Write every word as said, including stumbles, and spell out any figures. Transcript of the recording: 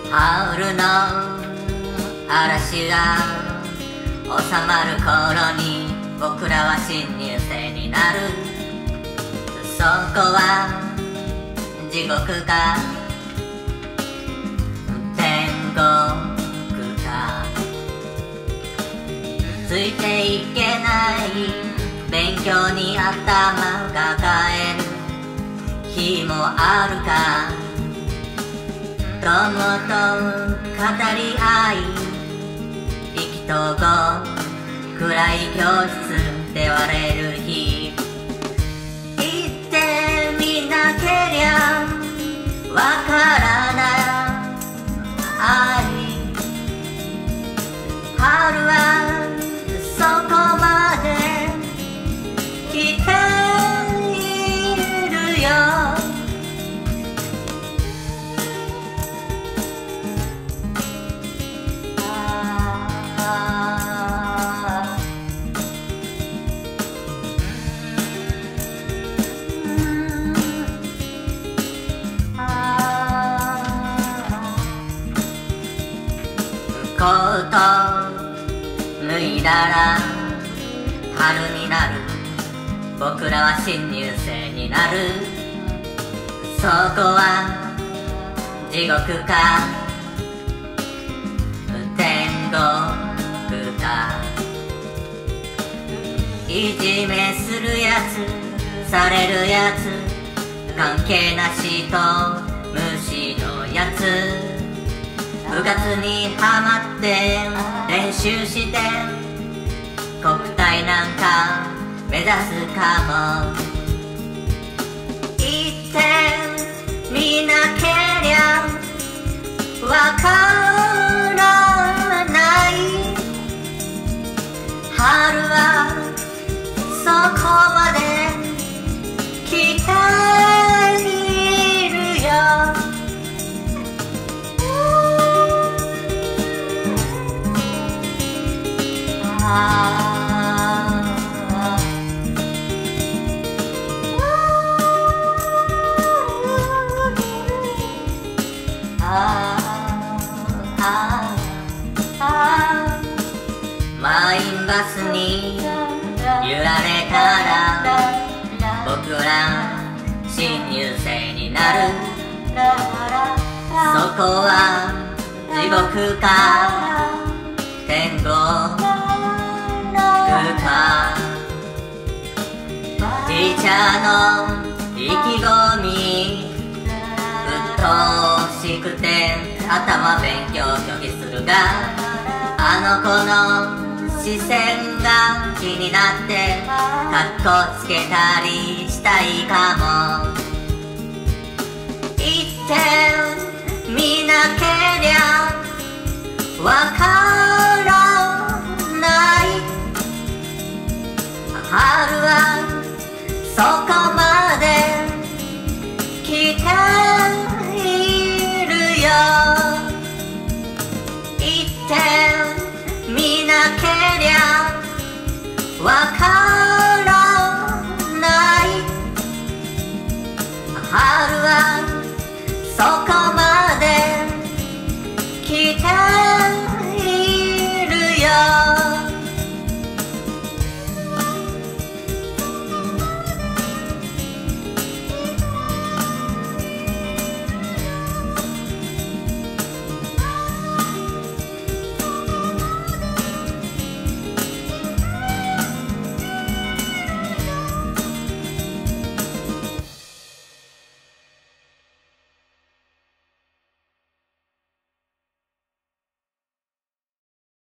春の嵐が収まる頃に僕らは新入生になる。そこは地獄か天国か。ついていけない勉強に頭抱える日もあるか。友と語り合い意気投合暗い教室で割れる日。行ってみなけりゃわからない春はそこまで来ているよ。コート脱いだら春になる。僕らは新入生になる。そこは地獄か天国か。いじめするやつされるやつ関係なしと無視のやつ。部活にハマって練習して国体なんか目指すかも。行ってみなけりゃわからない春はそこまで来ているよ。満員バスに揺られたら僕ら新入生になる。そこは地獄か天国か。ティーチャーの意気込みうっとうしくて頭勉強拒否するが、あの子の視線が気になってかっこつけたりしたいかも。言ってみなけりゃわからない春はそこまで来ているよ。言ってみなけりゃわからない春は